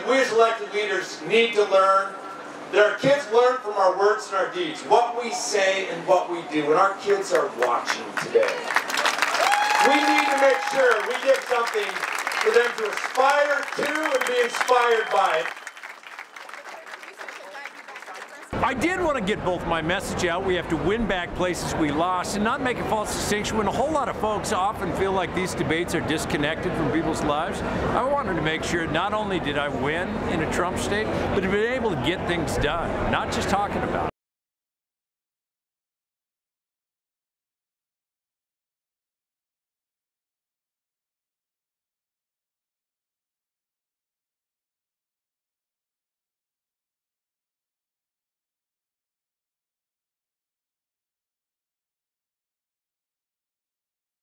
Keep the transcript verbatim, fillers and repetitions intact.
that we as elected leaders need to learn, that our kids learn from our words and our deeds, what we say and what we do, and our kids are watching today. We need to make sure we give something for them to aspire to and be inspired by it. I did want to get both my message out. We have to win back places we lost and not make a false distinction when a whole lot of folks often feel like these debates are disconnected from people's lives. I wanted to make sure not only did I win in a Trump state, but to be able to get things done, not just talking about it.